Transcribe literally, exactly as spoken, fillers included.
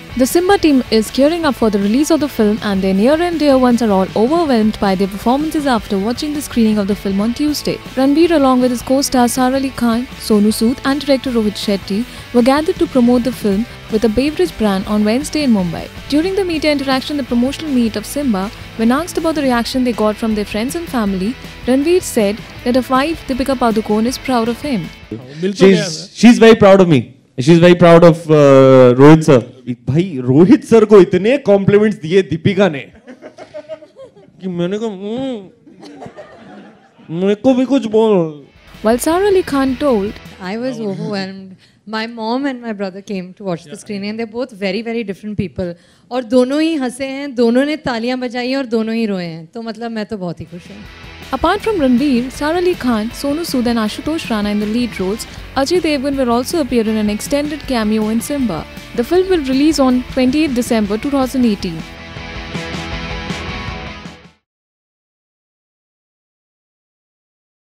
The Simmba team is gearing up for the release of the film, and their near and dear ones are all overwhelmed by their performances after watching the screening of the film on Tuesday. Ranveer, along with his co-star Sara Ali Khan, Sonu Sood and director Rohit Shetty, were gathered to promote the film with a beverage brand on Wednesday in Mumbai. During the media interaction, the promotional meet of Simmba, when asked about the reaction they got from their friends and family, Ranveer said that a wife, Deepika Padukone, is proud of him. She's, she's very proud of me. She's very proud of uh, Rohit sir. भाई Rohit sir को इतने compliments दिए दीपिका ने कि मैंने कहा मेरे को भी कुछ बोल. While Sara Ali Khan told, I was overwhelmed. My mom and my brother came to watch the screening, and they're both very very different people. और दोनों ही हंसे हैं, दोनों ने तालियां बजाई हैं और दोनों ही रोए हैं. तो मतलब मैं तो बहुत ही खुश हूँ. Apart from Ranveer, Sara Ali Khan, Sonu Sood and Ashutosh Rana in the lead roles, Ajay Devgan will also appear in an extended cameo in Simmba. The film will release on twenty-eighth December two thousand eighteen.